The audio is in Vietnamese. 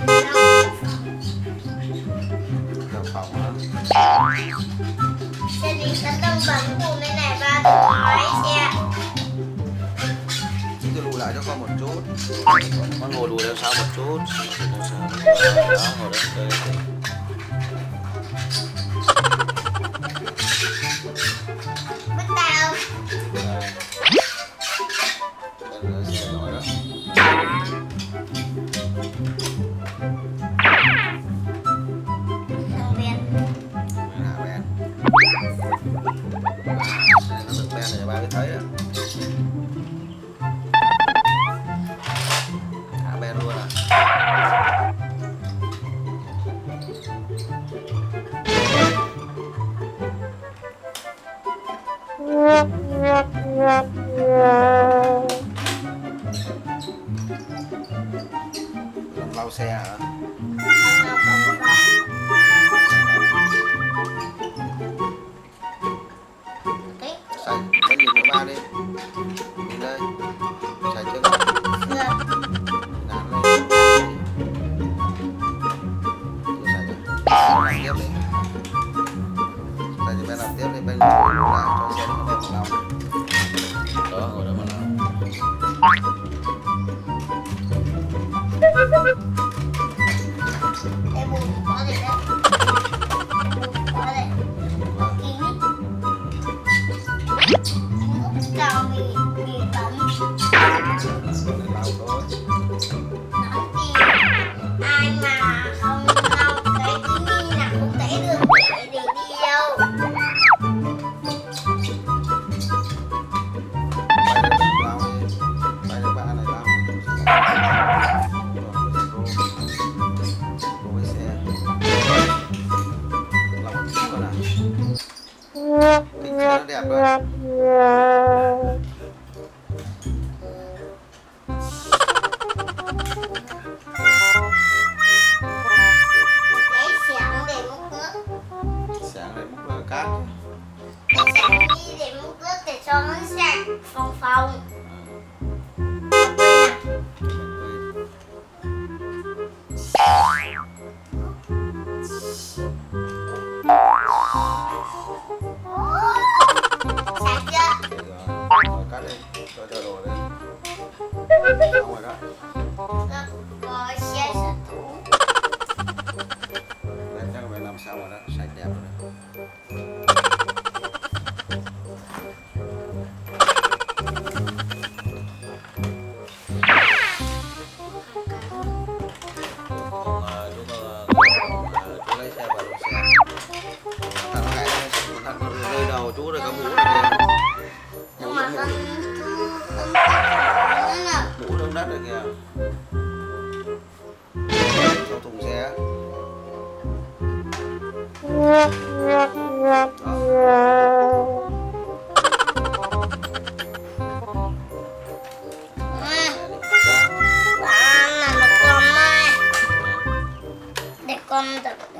Vào phòng hả? Xe đi tấn công bấm cùng bên này và thử máy xe. Chị cứ lùi lại cho con một chút. Con ngồi lùi ra sau một chút. Đó, ngồi đây. Bắt tao. Ba mới thấy á. Thả ben luôn à. Làm lau xe hả? Cái nhìn của ba đi. Nhìn đây. Chạy trước đó. Nán lên. Tôi chạy cho. Làm tiếp đi. Chạy thì bên làm tiếp đi. Bên làm cho xe nó đẹp lòng. Đó, ngồi đó mà làm. Em buồn có gì đấy. Có đấy. Cao bị bấm. Lau thôi. Nói gì ai mà không lau cái kính là không thấy được để đi đâu. Bay lên ba này lau. Cô với xe. Lau một chút nữa nào. Tính xe nó đẹp rồi. Cát. Sáng đi để múc nước để cho nó sạch phòng phòng. Sạch chưa? Rồi, cắt đi, cho đồ lên. Xong rồi đó. Có xe sát thủ. Đây chắc phải làm sao rồi đó, sạch đẹp rồi đó. Chú lấy xe vào đổ xe. Thằng này rơi đầu chú rồi có mũ rồi kìa. Nhưng mà con mũ đông đất rồi kìa. Cho thùng xe. là con ơi. Để con tập